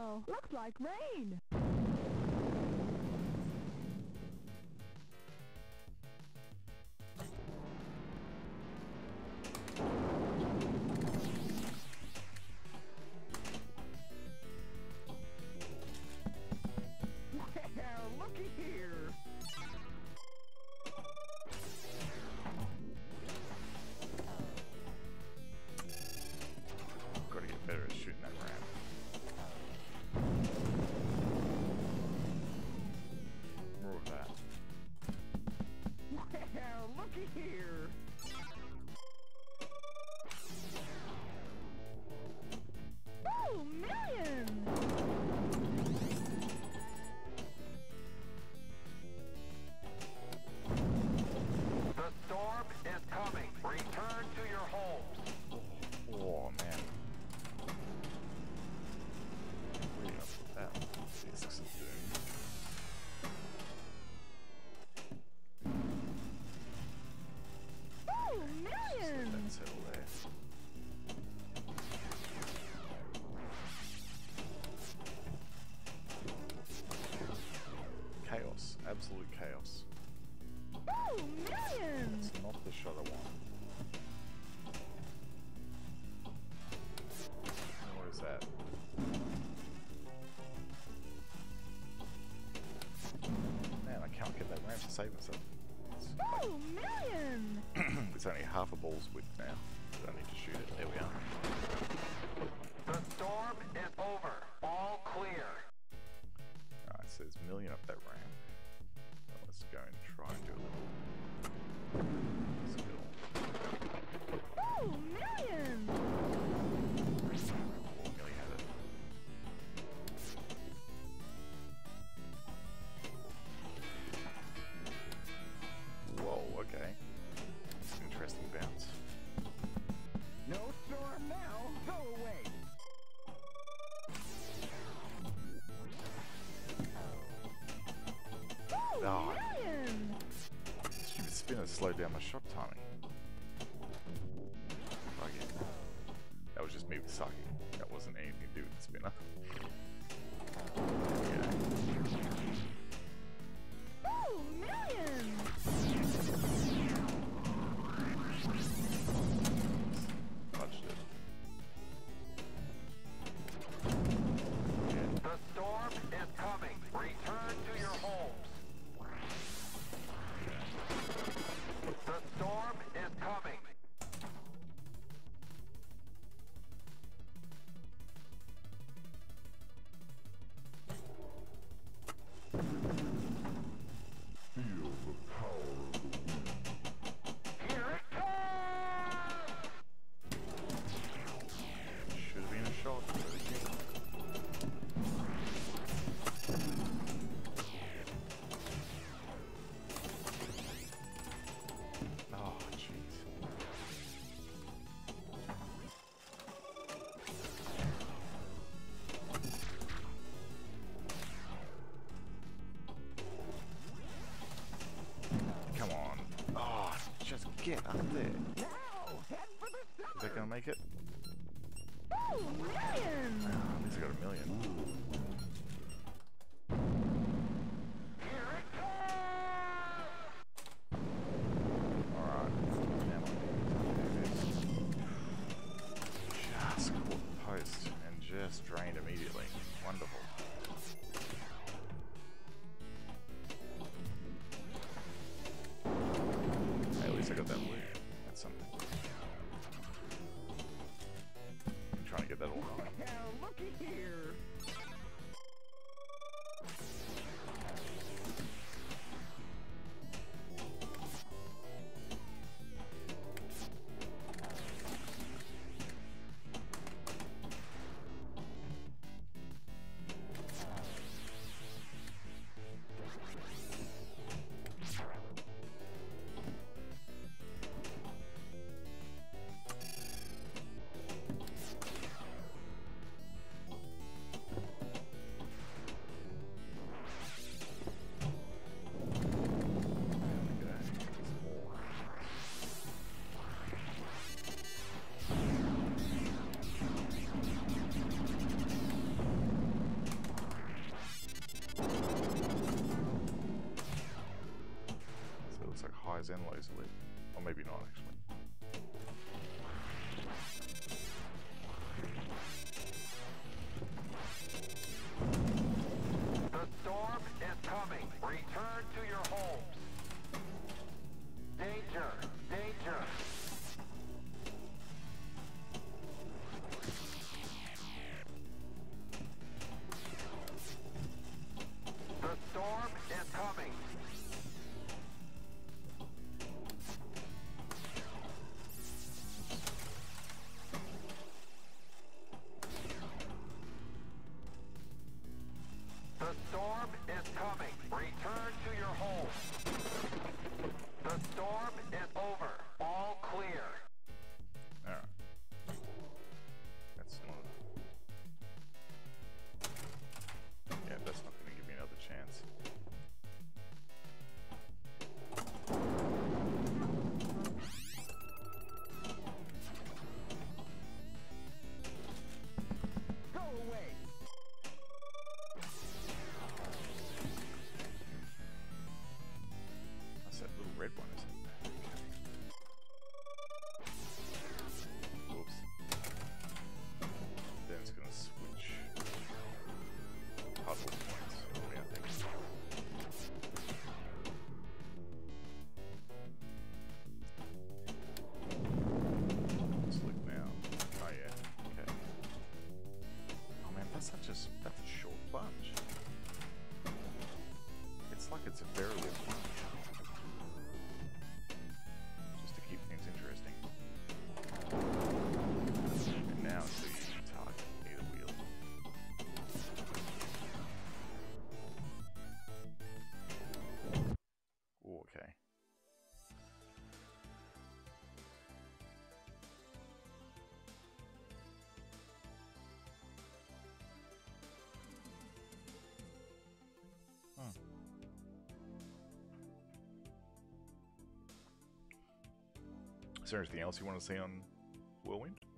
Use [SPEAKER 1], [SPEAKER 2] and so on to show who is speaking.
[SPEAKER 1] Wow, looks like rain.
[SPEAKER 2] Wow, looky here.
[SPEAKER 3] Gotta get better at shooting that ramp. More of that.
[SPEAKER 2] Wow, looky here.
[SPEAKER 1] Oh, millions!
[SPEAKER 4] The storm is coming. Return to your homes.
[SPEAKER 3] Oh man. Really up with that. Discs of Doom.
[SPEAKER 1] Oh,
[SPEAKER 3] Let that
[SPEAKER 1] millions!
[SPEAKER 3] settle there. Chaos. Absolute chaos.
[SPEAKER 1] Oh, millions!
[SPEAKER 3] It's not the shot I want. What is that? Man, I can't get that ramp to save itself.
[SPEAKER 1] Oh, millions!
[SPEAKER 3] It's only half a ball's width now. I don't need to shoot it. There we are.
[SPEAKER 4] The storm is over. All clear.
[SPEAKER 3] Alright, so there's a million up that ramp. So let's go and try and do a little skill.
[SPEAKER 1] Oh, millions!
[SPEAKER 3] Oh, nearly had it. Whoa, okay. That's an interesting bounce.
[SPEAKER 2] No storm now. Go away.
[SPEAKER 1] Oh,
[SPEAKER 3] Ah.
[SPEAKER 1] millions!
[SPEAKER 3] Stupid spinner slowed down my shot timing. Okay. That was just me sucking. That wasn't anything to do with the spinner. Yeah.
[SPEAKER 1] Oh, millions!
[SPEAKER 3] Touched it.
[SPEAKER 4] The storm is coming. Return to your homes. The storm is coming.
[SPEAKER 5] Feel the power of the wind.
[SPEAKER 4] Here it comes!
[SPEAKER 3] Should have been a shot. But okay. Oh, jeez. Come on. Oh, just get up there.
[SPEAKER 2] Now, head for the
[SPEAKER 3] Is
[SPEAKER 2] center.
[SPEAKER 3] that gonna make it?
[SPEAKER 1] Oh, millions!
[SPEAKER 3] At least I got a million.
[SPEAKER 4] Here it comes!
[SPEAKER 3] Alright. Now I need to do this. Just caught the post and just drained immediately. Wonderful. Hey, at least I got that loot. That's something. I'm trying to get that all right.
[SPEAKER 2] Wow, looky here.
[SPEAKER 3] and lazily. Or maybe not, actually.
[SPEAKER 4] The storm is coming. Return to your homes. Danger! Danger! The storm is coming. The storm is coming. Return to your home. The storm is over. All clear.
[SPEAKER 3] Alright. That's not... Yeah, that's not going to give me another chance.
[SPEAKER 2] Go away.
[SPEAKER 3] That's that little red one, isn't it? Oops. Then it's going to switch puzzle points for me, I think. Slick now. Oh yeah, okay. Oh man, that's a short plunge. It's like it's a barely a plunge. Just to keep things interesting. And now until you can target either wheel. Ooh, okay. Is there anything else you want to say on Whirlwind?